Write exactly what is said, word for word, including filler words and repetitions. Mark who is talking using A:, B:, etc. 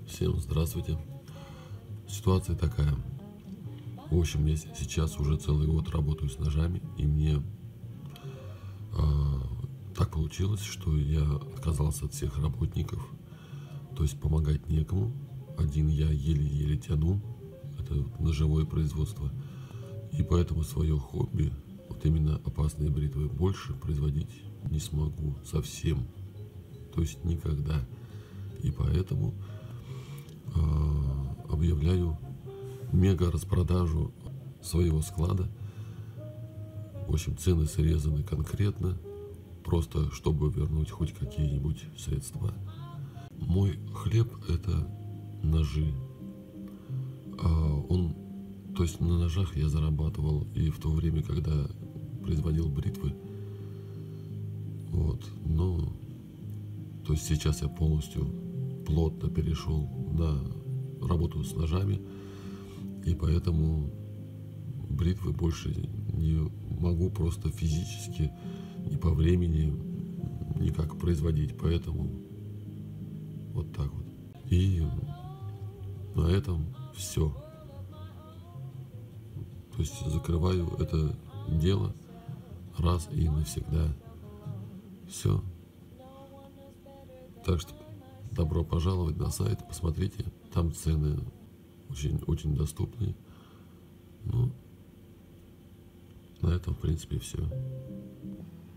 A: Всем здравствуйте. Ситуация такая. В общем, я сейчас уже целый год работаю с ножами, и мне а, так получилось, что я отказался от всех работников, то есть помогать некому. Один я еле-еле тяну, это ножевое производство, и поэтому свое хобби, вот именно опасные бритвы, больше производить не смогу совсем, то есть никогда. И поэтому э, объявляю мега распродажу своего склада. В общем, цены срезаны конкретно, просто чтобы вернуть хоть какие-нибудь средства. Мой хлеб — это ножи. А он, то есть на ножах я зарабатывал и в то время, когда производил бритвы. Вот, но то есть сейчас я полностью плотно перешел на работу с ножами, и поэтому бритвы больше не могу просто физически и по времени никак производить, поэтому вот так вот. И на этом все. То есть закрываю это дело раз и навсегда. Все. Так что добро пожаловать на сайт, посмотрите, там цены очень, очень доступные. Ну, на этом, в принципе, все.